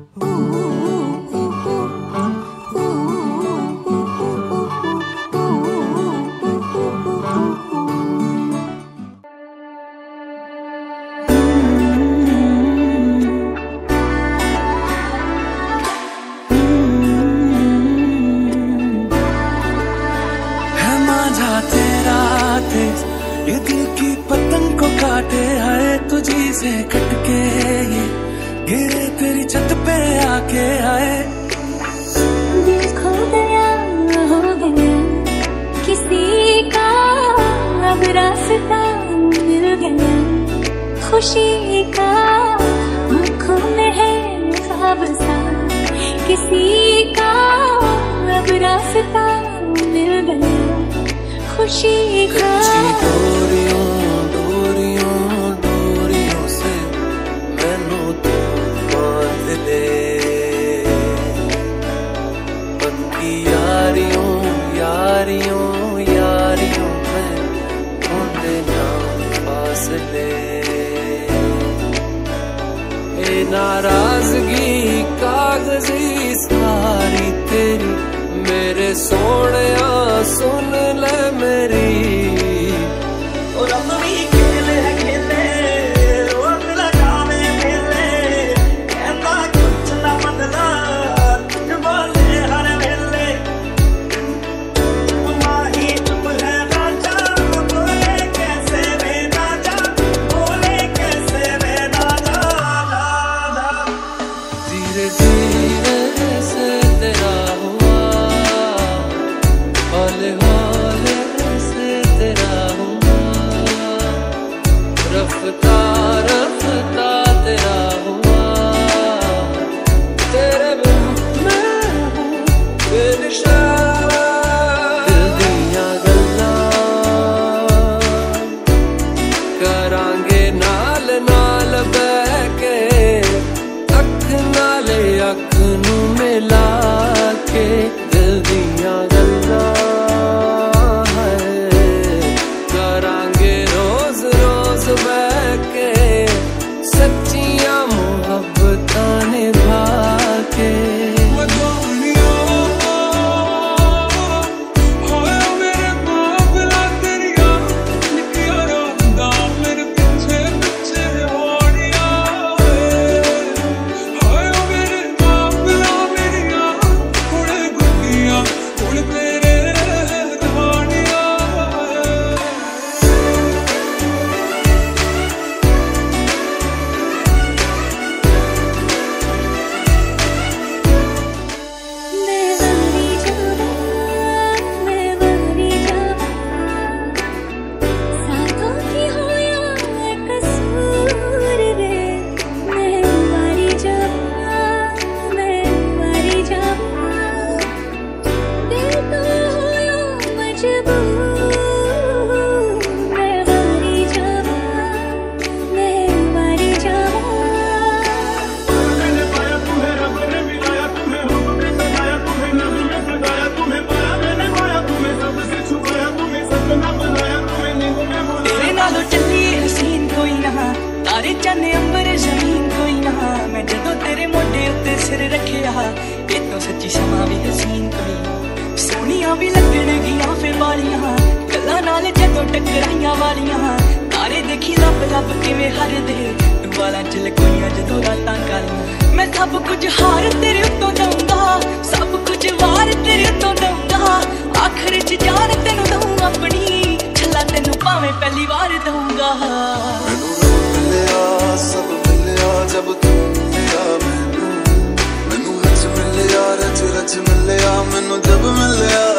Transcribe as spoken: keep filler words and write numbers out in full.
ये दिल की पतंग को काटे है तुझी से कटके, ये गिरे तेरी छत पे आके आए। दिल खो गया हो गया किसी का, अब रास्ता मिल गया खुशी का। आँखों में है ख्वाब सा किसी का, अब रास्ता मिल गया खुशी का। डोरियों डोरियों डोरियों से मैनू तो बांध ले, पक्की यारियों यारियों यारियों में ढूंढे नाम फासले। ए नाराजगी कागजी सारी तेरी, मेरे सोनिया सुन ले मेरी। और अपनी खेले खेले रोक लगावे मेले, कहता कुछ ना बदला कुछ बोले हर वेले। तुम्हारी चुप है राजा, बोले कैसे वे राजा, बोले कैसे वे राजा। धीरे धीरे से तेरा हौले हौले से तेरा हुआ, रफ्ता रफ्ता तेरा हुआ। तेरे बिन मैं हूँ बेनिशान। दिल दिया गल्ला करांगे नाल नाल बैके, अख नाले अख नू मिला के। दिल दिया गल्ला सच्चियां मोहब्बतां निभा के। चन्ने अंबर जमीन कोई ना, मैं जदों तेरे मोढे उत्ते सिर रखिया, ये तो सच्ची समा भी हसीन कोई। सोनिया भी लगणगियां फिर वालियां गल्लां नाल जदों टकराइयां वालियां। तारे देखी लब लब किवें हरदे, तू वालां च लकोइयां जदों रातां कालियां। मैं सब कुछ हार तेरे उत्तों दूंगा, सब कुछ वार तेरे उत्तों दूंगा। आखिर च जान तेनू दूं अपनी, छल्ला तेनू भावें पहली वार दूंगा। सब मिलिया जब तू मिलिया मैनू, मैनू हच मिलिया रच रच मिलिया मैनू जब मिलिया।